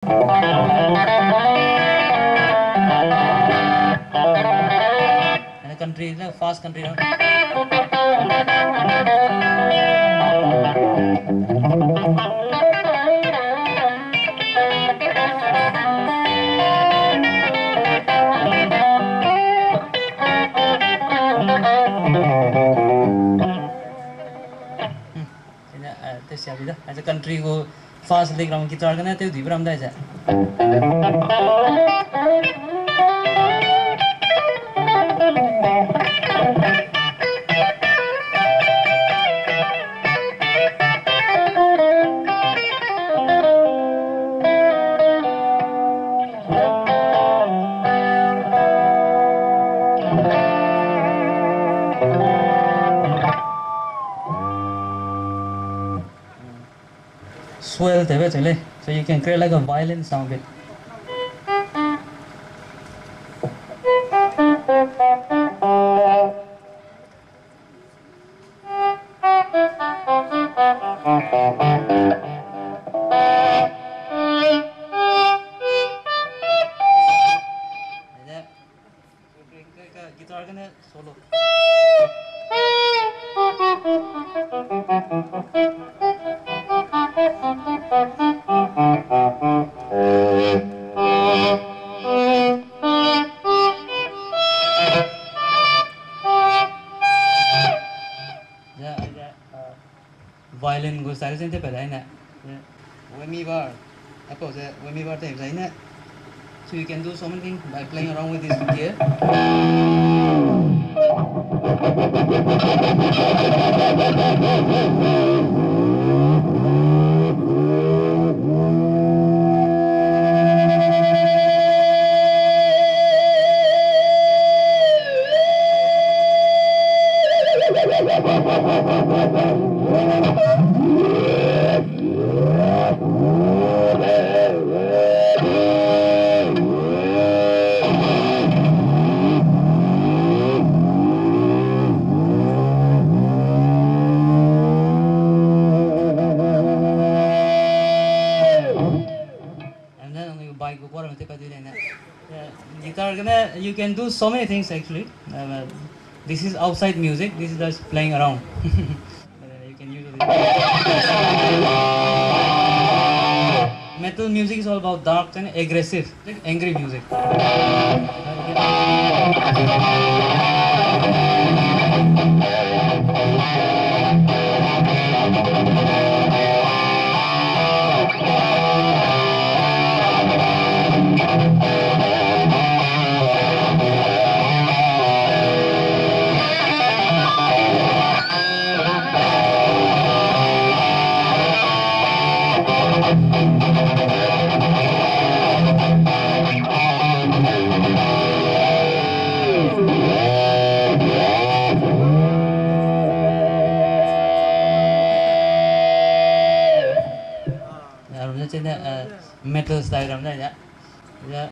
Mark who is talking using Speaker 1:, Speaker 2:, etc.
Speaker 1: And a country, fast country round. As a country go fast like round guitar gana te di bram da ja swell so you can create like a violin sound bit. Guitar gonna solo. Violin go style sente pada ina WHAMMY bar apa se WHAMMY bar time ina so you can do so many things by playing around with this gear. Guitar you can do so many things actually. This is outside music, this is just playing around. You can use it. Metal music is all about dark and aggressive, like angry music. Metal style